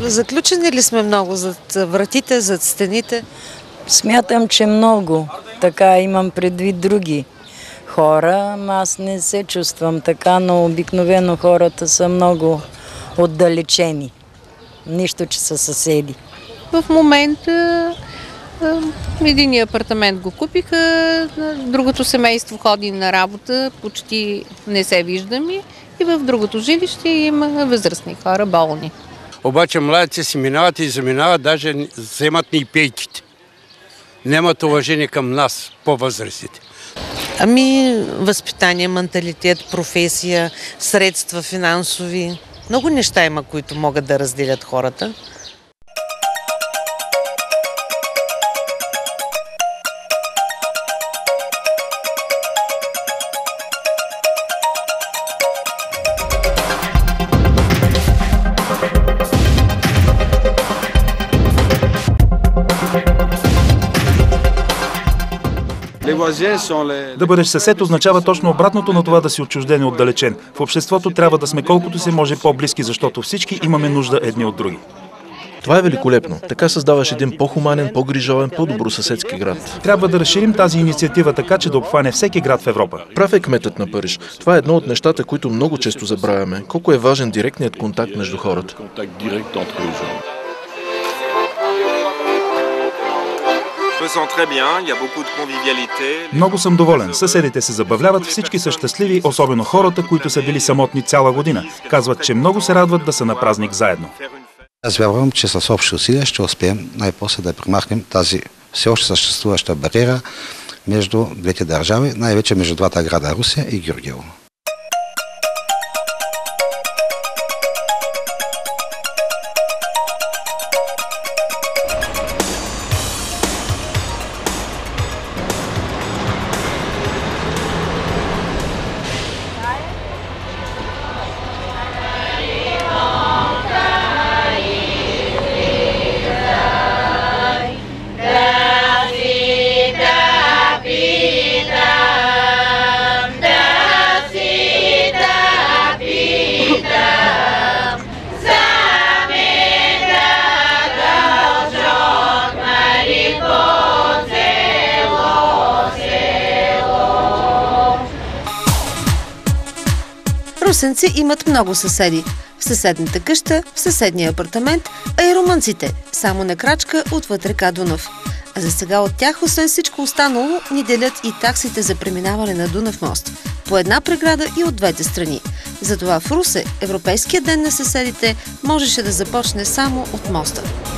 Заключени ли сме много зад вратите, зад стените? Смятам, че много. Така имам предвид други хора. Аз не се чувствам така, но обикновено хората са много отдалечени. Нищо, че са съседи. В момента единия апартамент го купиха, другото семейство ходи на работа, почти не се виждаме и в другото жилище има възрастни хора, болни. Обаче младите си минават и заминават, даже вземат ни пейките. Нямат уважение към нас, по-възрастите. Възпитание, менталитет, професия, средства финансови. Много неща има, които могат да разделят хората. Да бъдеш съсед означава точно обратното на това да си отчужден и отдалечен. В обществото трябва да сме колкото се може по-близки, защото всички имаме нужда едни от други. Това е великолепно. Така създаваш един по-хуманен, по-грижовен, по-добросъседски град. Трябва да разширим тази инициатива така, че да обхване всеки град в Европа. Прав е кметът на Париж. Това е едно от нещата, които много често забравяме. Колко е важен директният контакт между хората. Много съм доволен. Съседите се забавляват, всички са щастливи, особено хората, които са били самотни цяла година. Казват, че много се радват да са на празник заедно. Аз вярвам, че с общи усилия ще успеем най-после да премахнем тази все още съществуваща бариера между двете държави, най-вече между двата града Русия и Гюргево. Русенци имат много съседи. В съседната къща, в съседния апартамент, а и румънците, само на крачка отвъд река Дунав. А за сега от тях, освен всичко останало, ни делят и таксите за преминаване на Дунав мост. По една преграда и от двете страни. Затова в Русе Европейския ден на съседите можеше да започне само от моста.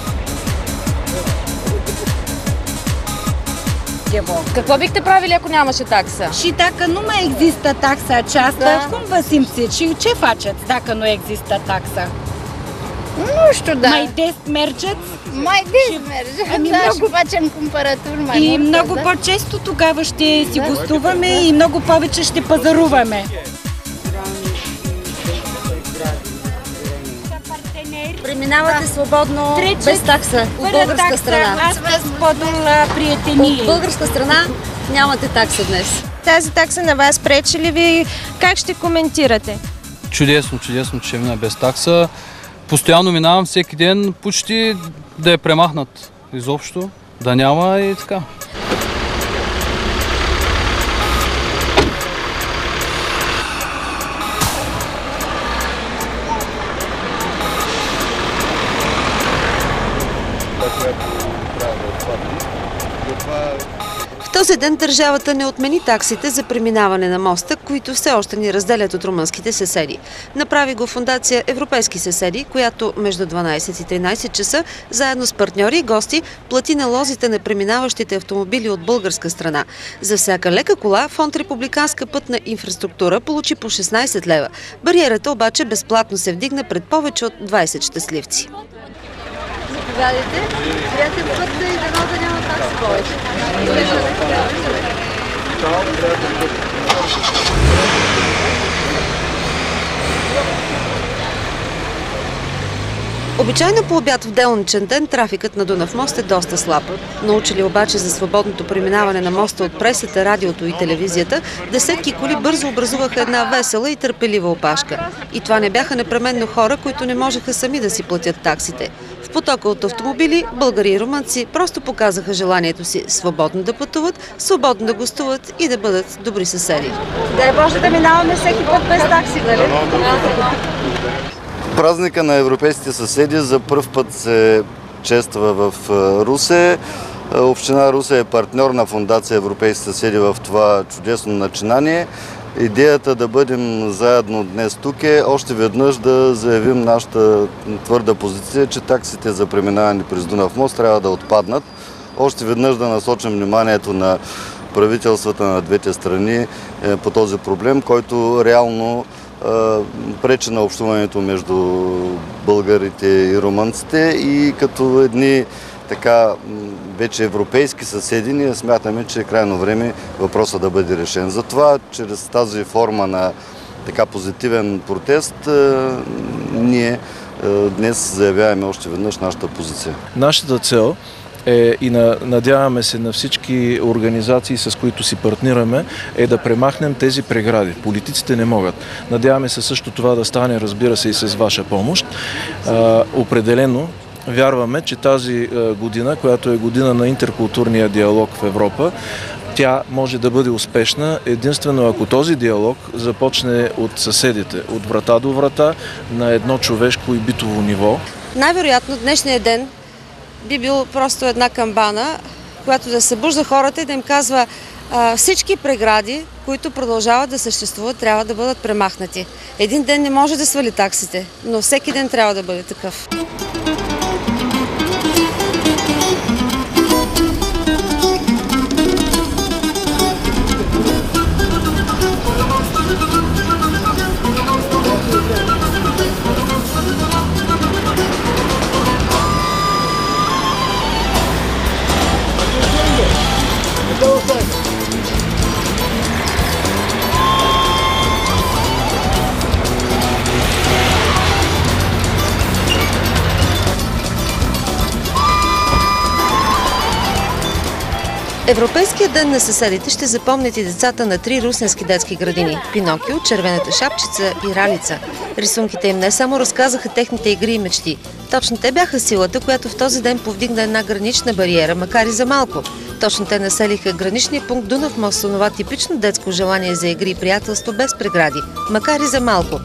Какво бихте правили, ако нямаше такса? Și dacă nu mai există taxa aceasta, cum vă simțiți? Și ce faceți dacă nu există taxa? Nu știu, da. Mai des mergeți? Mai des mergem, da, și facem cumpărături mai multe. И много по-често тогава ще си гостуваме и много повече ще пазаруваме. Преминавате свободно, без такса, от българска страна. Аз разподъл приятели. От българска страна нямате такса днес. Тази такса на вас пречи ли ви? Как ще коментирате? Чудесно, че ще мина без такса. Постоянно минавам всеки ден, почти да е премахнат изобщо, да няма и така. В този ден държавата не отмени таксите за преминаване на моста, които все още ни разделят от румънските съседи. Направи го фондация Европейски съседи, която между 12 и 13 часа, заедно с партньори и гости, плати налозите на преминаващите автомобили от българска страна. За всяка лека кола фонд Републиканска пътна инфраструктура получи по 16 лева. Бариерата обаче безплатно се вдигна пред повече от 20 щастливци. Заповядайте. Приятен път и дано да няма такса повече. Обичайно по обяд в делничен ден трафикът на Дунав мост е доста слаб. Научили обаче за свободното преминаване на моста от пресата, радиото и телевизията, десетки коли бързо образуваха една весела и търпелива опашка. И това не бяха непременно хора, които не можеха сами да си платят таксите. В потока от автомобили българи и румънци просто показаха желанието си свободно да пътуват, свободно да гостуват и да бъдат добри съседи. Дай Боже да минаваме всеки път без такси, нали? Празника на европейските съседи за пръв път се чества в Русе. Община Русе е партньор на Фондация Европейски съседи в това чудесно начинание. Идеята да бъдем заедно днес тук е още веднъж да заявим нашата твърда позиция, че таксите за преминаване през Дунав мост трябва да отпаднат. Още веднъж да насочим вниманието на правителствата на двете страни по този проблем, който реално пречи на общуването между българите и румънците и като едни така вече европейски съседи, ние смятаме, че е крайно време въпросът да бъде решен. Затова, чрез тази форма на така позитивен протест, ние днес заявяваме още веднъж нашата позиция. Нашата цел и надяваме се на всички организации, с които си партнираме, е да премахнем тези прегради. Политиците не могат. Надяваме се също това да стане, разбира се, и с ваша помощ. Определено вярваме, че тази година, която е година на интеркултурния диалог в Европа, тя може да бъде успешна единствено ако този диалог започне от съседите, от врата до врата, на едно човешко и битово ниво. Най-вероятно днешния ден би бил просто една камбана, която да събужда хората и да им казва всички прегради, които продължават да съществуват, трябва да бъдат премахнати. Един ден не може да свали таксите, но всеки ден трябва да бъде такъв. Европейският ден на съседите ще запомнят и децата на 3 русенски детски градини – Пинокио, Червената шапчица и Ралица. Рисунките им не само разказаха техните игри и мечти. Точно те бяха силата, която в този ден повдигна една гранична бариера, макар и за малко. Точно те населиха граничния пункт Дунав мост с онова типично детско желание за игри и приятелство без прегради, макар и за малко.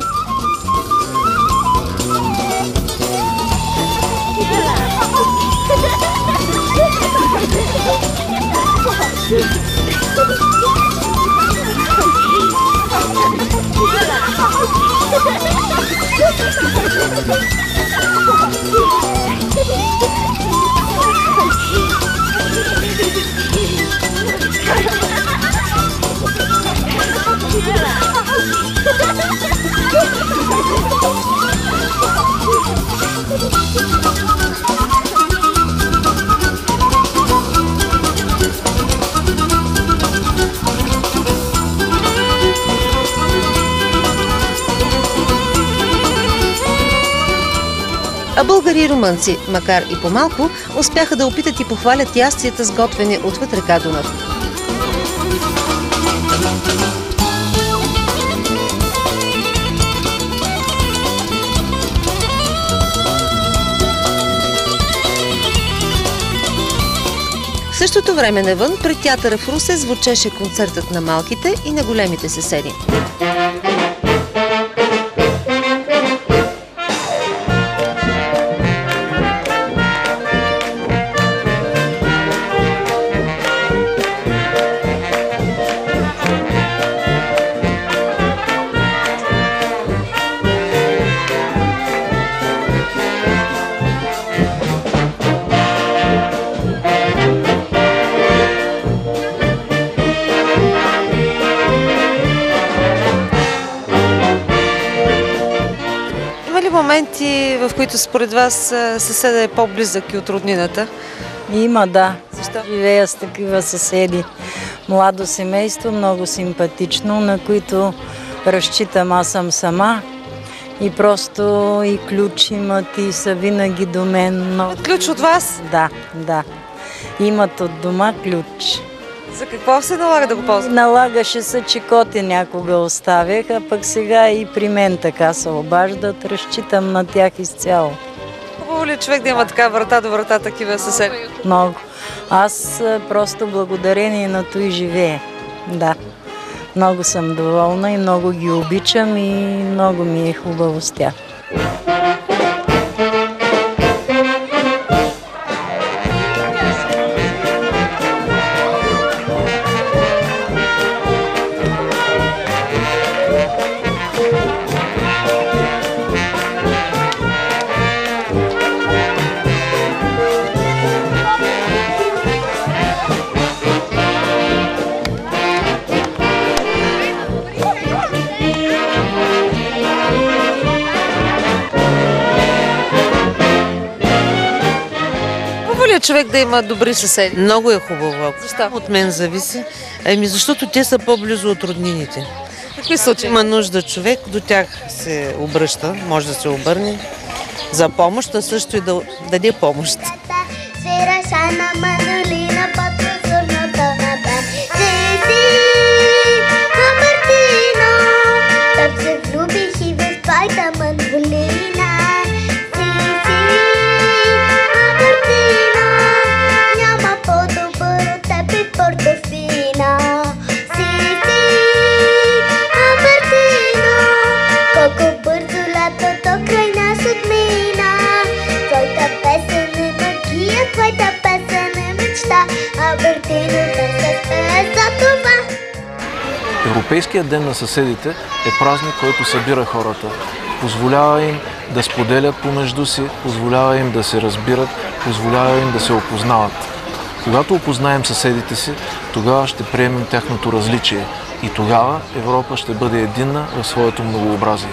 А българи и румънци, макар и по-малко, успяха да опитат и похвалят ястията, сготвени отвъд река Дунав. В същото време навън, пред театъра в Русе, звучеше концертът на малките и на големите съседи. Моменти, в които според вас съседа е по-близък и от роднината? Има, да. Защо? Живея с такива съседи. Младо семейство, много симпатично, на които разчитам. Аз съм сама И просто и ключ имат и са винаги до мен. Но... Ключ от вас? Да. Имат от дома ключ. За какво се налага да го ползват? Налагаше се, че коти някога оставях, а пък сега и при мен така се обаждат. Разчитам на тях изцяло. Хубаво ли човек да има така врата до врата такива съседи? Много. Аз просто благодарение на това и живея. Да. Много съм доволна и много ги обичам и много ми е хубаво с тях. Човек да има добри съседи? Много е хубаво. Защо? От мен зависи. Защото те са по-близо от роднините. Какви случаи? Има нужда човек, до тях се обръща, може да се обърне за помощ, а също и да даде помощ. Европейският ден на съседите е празник, който събира хората. Позволява им да споделят помежду си, позволява им да се разбират, позволява им да се опознават. Когато опознаем съседите си, тогава ще приемем тяхното различие и тогава Европа ще бъде единна в своето многообразие.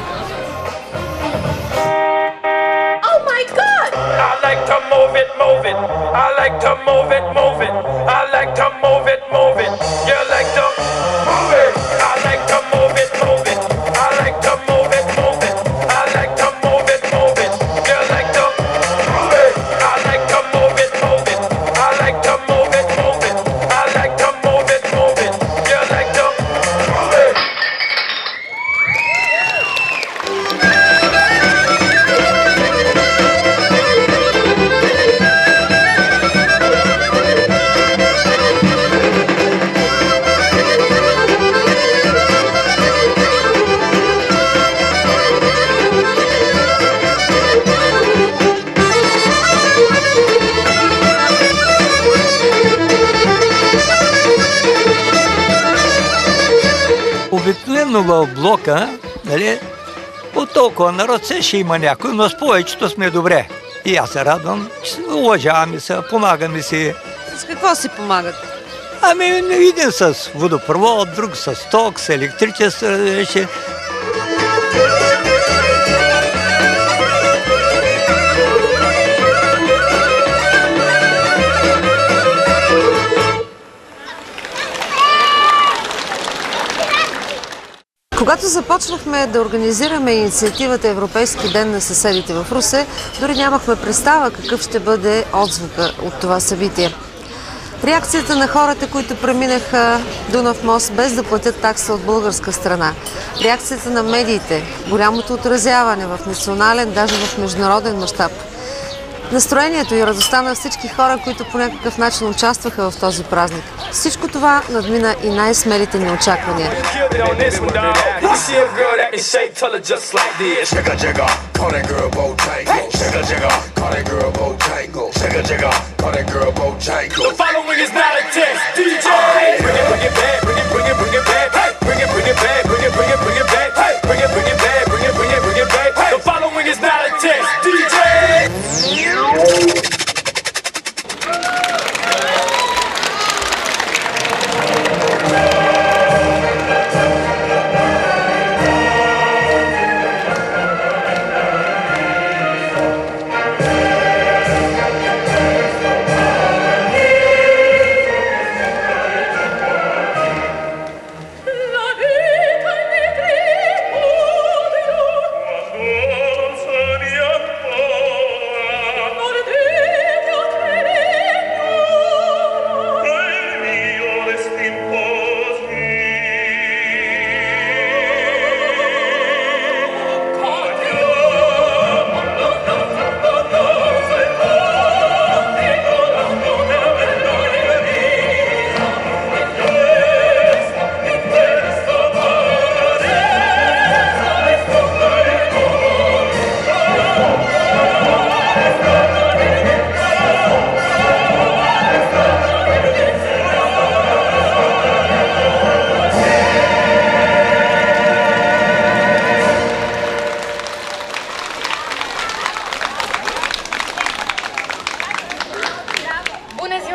Обикновено в блока, нали, от толкова народ ще има някой, но с повечето сме добре. И аз се радвам, че уважаваме се, помагаме си. С какво си помагат? Ами един с водопровод, друг с ток, с електричество. Когато започнахме да организираме инициативата Европейски ден на съседите в Русе, дори нямахме представа какъв ще бъде отзвука от това събитие. Реакцията на хората, които преминаха Дунав мост без да платят такса от българска страна. Реакцията на медиите, голямото отразяване в национален, даже в международен мащаб. Настроението и радостта на всички хора, които по някакъв начин участваха в този празник. Всичко това надмина и най-смелите ни очаквания.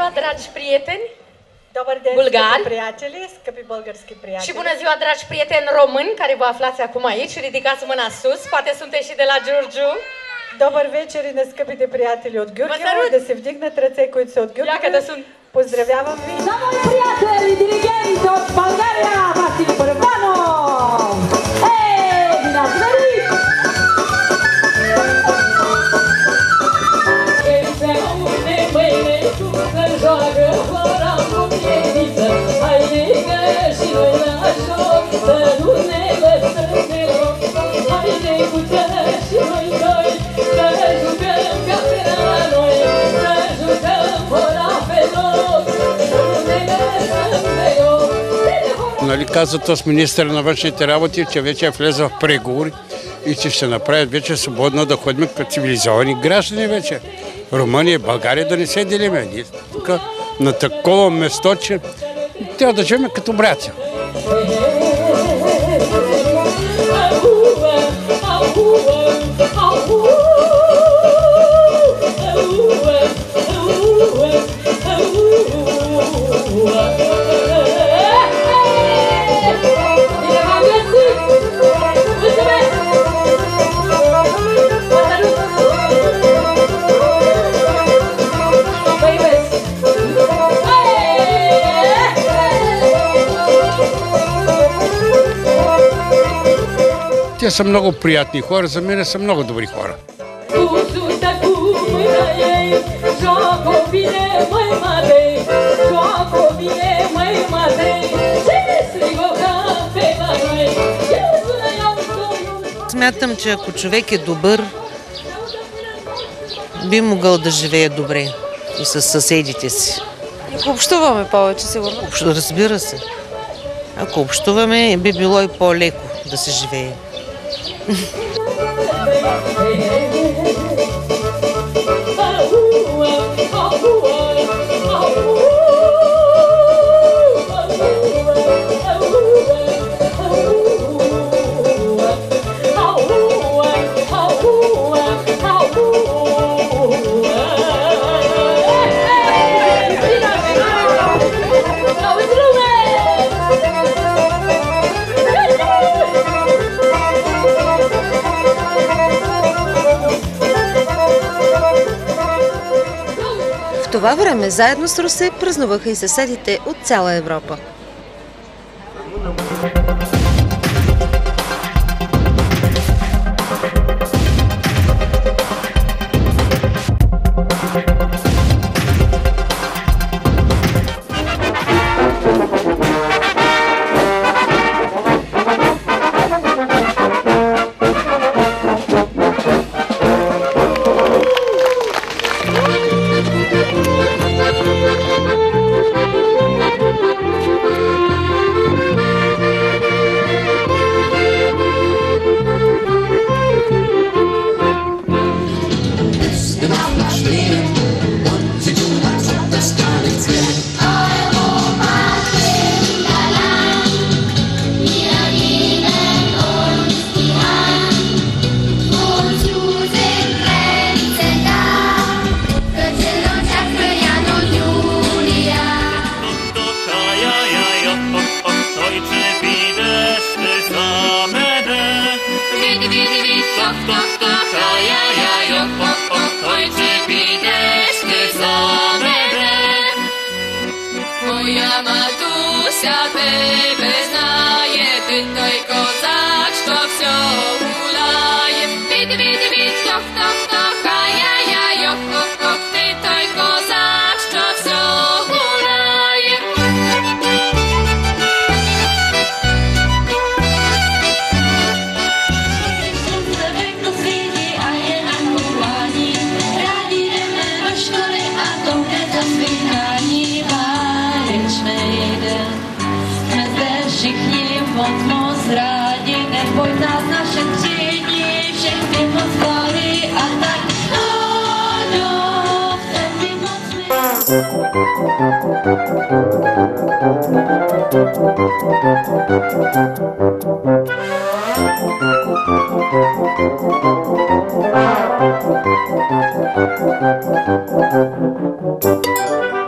ziua, dragi prieteni! Добър ден, Bulgari. скъпи приятели, скъпи български приятели. Și bună ziua, dragi prieteni români care vă aflați acum aici. Ridicați mâna sus, poate sunteți și de la Giurgiu. Добър вечер и на скъпите приятели от Гюргево. Да се вдигнат ръце, които са от Гюргево. Поздравявам ви! За мои приятели, диригент от България, Васил Първанов! Вина звери! Нали казват с министъра на външните работи, че вече е влезъл в преговори и че ще направят вече свободно да ходим като цивилизовани граждани вече. Румъния и България да не се делиме. Ние тук на такова место, че трябва да живем като братя. Те са много приятни хора, за мен са много добри хора. Смятам, че ако човек е добър, би могъл да живее добре и с съседите си. Ако общуваме повече, сигурно. Разбира се. Ако общуваме, би било и по-леко да се живее. В това време заедно с Русе празнуваха и съседите от цяла Европа.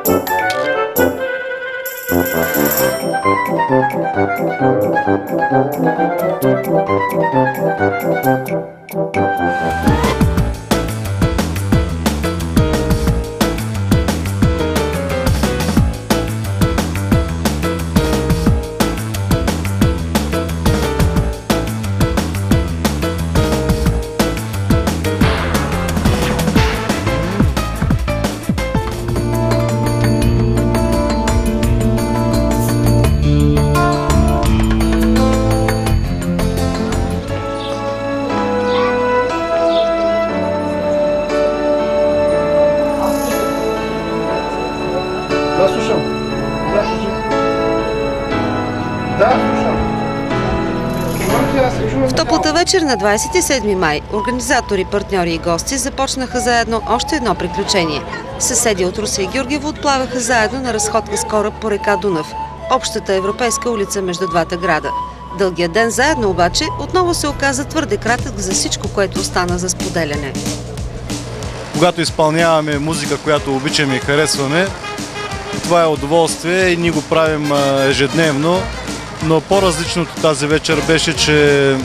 В топлата вечер на 27 май организатори, партньори и гости започнаха заедно още едно приключение. Съседи от Русе и Георгиево отплаваха заедно на разходка с кораб по река Дунав, общата европейска улица между двата града. Дългият ден заедно обаче отново се оказа твърде кратък за всичко, което остана за споделяне. Когато изпълняваме музика, която обичаме и харесваме, това е удоволствие и ние го правим ежедневно, но по-различното тази вечер беше, че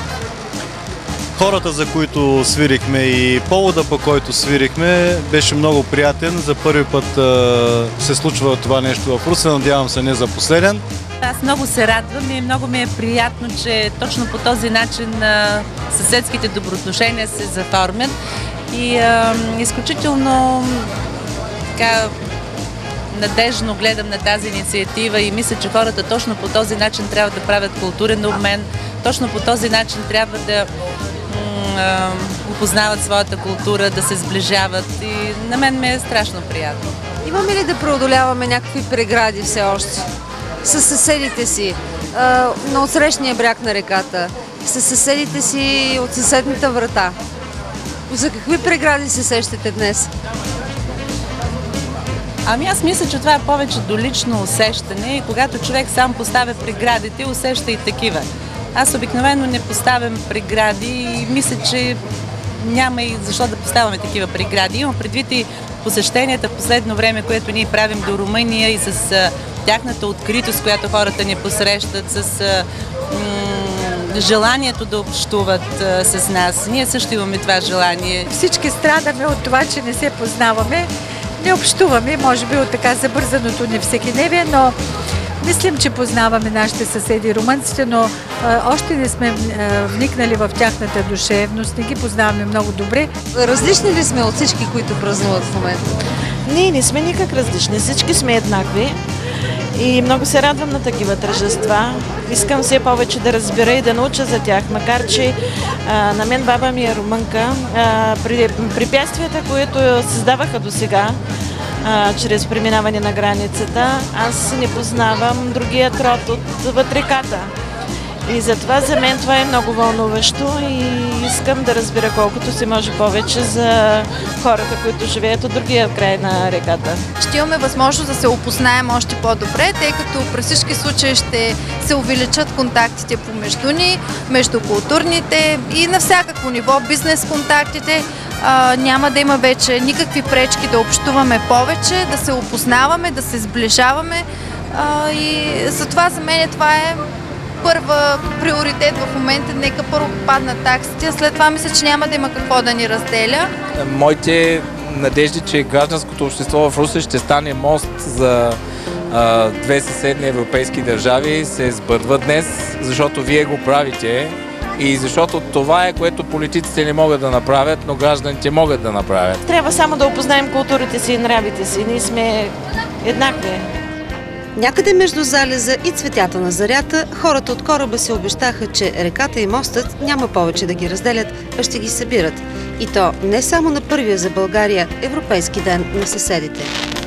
хората, за които свирихме и повода, по който свирихме, беше много приятен. За първи път се случва това нещо в Русе, надявам се не за последен. Аз много се радвам и много ми е приятно, че точно по този начин съседските доброотношения се заформят и изключително така надежно гледам на тази инициатива и мисля, че хората точно по този начин трябва да правят културен обмен, точно по този начин трябва да опознават своята култура, да се сближават и на мен ми е страшно приятно. Имаме ли да преодоляваме някакви прегради все още? С съседите си, на отсрещния бряг на реката, с съседите си от съседната врата. За какви прегради се сещате днес? Ами аз мисля, че това е повече до лично усещане и когато човек сам поставя преградите, усеща и такива. Аз обикновено не поставям прегради и мисля, че няма и защо да поставяме такива прегради. Имам предвид и посещенията в последно време, което ние правим до Румъния и с тяхната откритост, която хората ни посрещат, с желанието да общуват с нас. Ние също имаме това желание. Всички страдаме от това, че не се познаваме, не общуваме, може би от така забързаното ни всекидневие, но мислим, че познаваме нашите съседи румънците, но още не сме вникнали в тяхната душевност, не ги познаваме много добре. Различни ли сме от всички, които празнуват в момента? Не сме никак различни, всички сме еднакви и много се радвам на такива тържества. Искам все повече да разбера и да науча за тях, макар че на мен баба ми е румънка. При препятствията, които създаваха до сега, чрез преминаване на границата, аз не познавам другият род от реката. И затова за мен това е много вълнуващо и искам да разбера колкото се може повече за хората, които живеят от другия край на реката. Ще имаме възможност да се опознаем още по-добре, тъй като при всички случаи ще се увеличат контактите помежду ни, между културните и на всякакво ниво, бизнес контактите. Няма да има вече никакви пречки да общуваме повече, да се опознаваме, да се сближаваме и затова за мен това е първа приоритет в момента. Нека първо паднат таксите, след това мисля, че няма да има какво да ни разделя. Моите надежди, че гражданското общество в Русе ще стане мост за две съседни европейски държави, се сбъдва днес, защото вие го правите и защото това е, което политиците не могат да направят, но гражданите могат да направят. Трябва само да опознаем културите си и нравите си. Ние сме еднакви. Някъде между залеза и цветята на зарята, хората от кораба се обещаха, че реката и мостът няма повече да ги разделят, а ще ги събират. И то не само на първия за България Европейски ден на съседите.